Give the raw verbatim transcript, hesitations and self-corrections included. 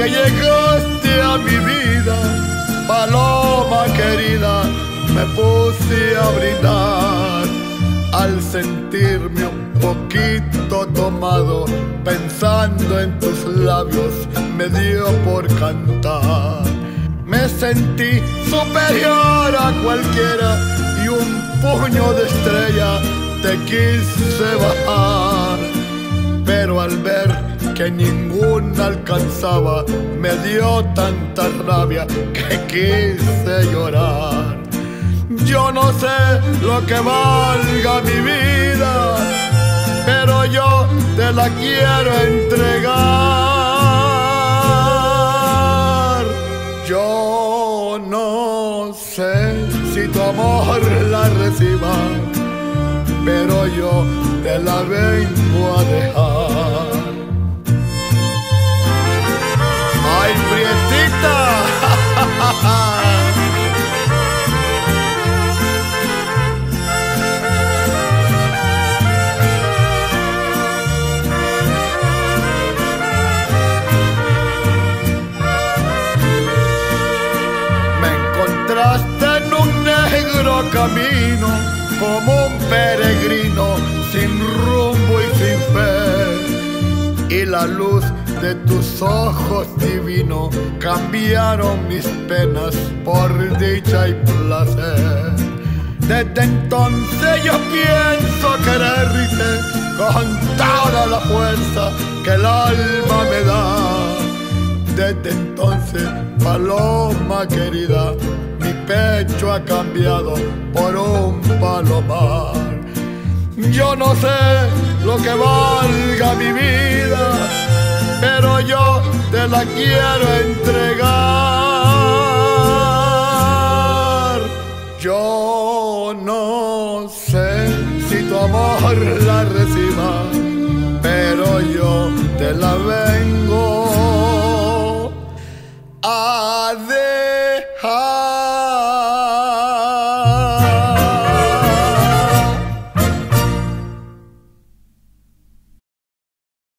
que llegaste a mi vida, paloma querida, me puse a brindar. Al sentirme un poquito tomado, pensando en tus labios, me dio por cantar. Me sentí superior a cualquiera y un puño de estrella te quise bajar. Pero al ver que ninguna alcanzaba, me dio tanta rabia que quise llorar. Yo no sé lo que valga mi vida, pero yo te la quiero entregar. Yo no sé si tu amor la reciba, pero yo te la vengo a dejar. ¡Ay, prietita! En un negro camino, como un peregrino, sin rumbo y sin fe, y la luz de tus ojos divinos cambiaron mis penas por dicha y placer. Desde entonces yo pienso quererte con toda la fuerza que el alma me da. Desde entonces, paloma querida, mi pecho ha cambiado por un palomar. Yo no sé lo que valga mi vida, pero yo te la quiero entregar.